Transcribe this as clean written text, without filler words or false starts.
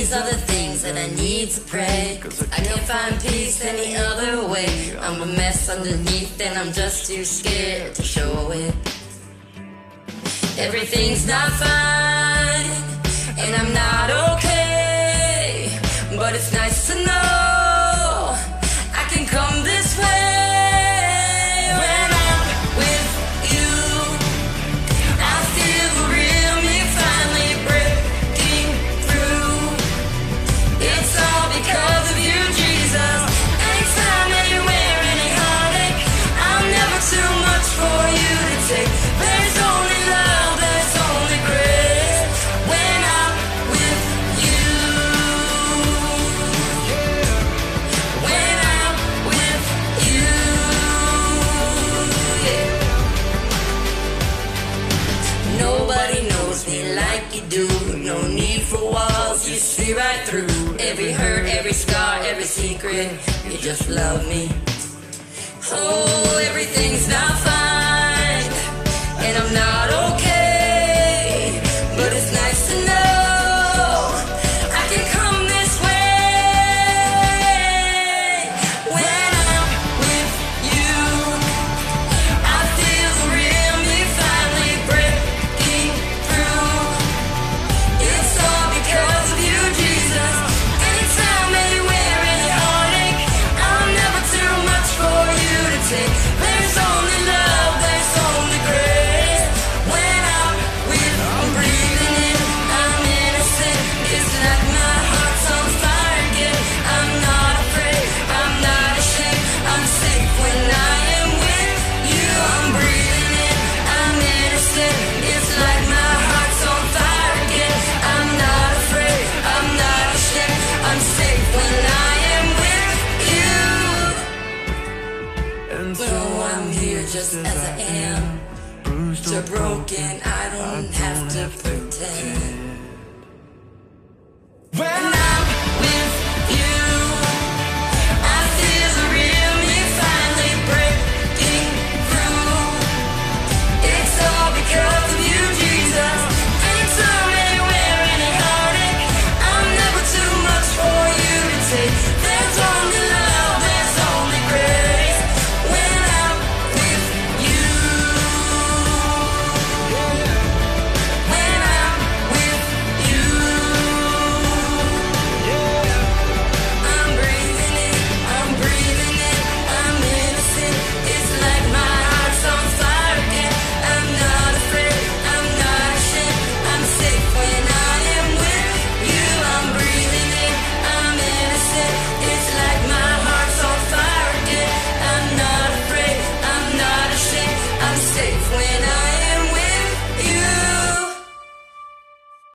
These are the things that I need to pray. I can't find peace any other way. I'm a mess underneath and I'm just too scared to show it. Everything's not fine and I'm not okay, but it's nice to know I can come this way. When I'm with you, I feel the real me finally breaking through. It's all because of you, Jesus. Anytime, anywhere, any heartache, I'm never too much for you to take. There's only love, there's only grace when I'm with you. When I'm with you, yeah. Nobody knows me like you do. No need for walls, you see right through every hurt, every scar, every secret. You just love me. Oh, everything's not fine and I'm not okay, but it's nice to know I can come this way. When I'm with you, I feel the real me finally breaking through. It's all because of you, Jesus. Anytime, anywhere, any heartache, I'm never too much for you to take. There's only love, there's only grace when I'm with you. I'm breathing in, I'm innocent. It's not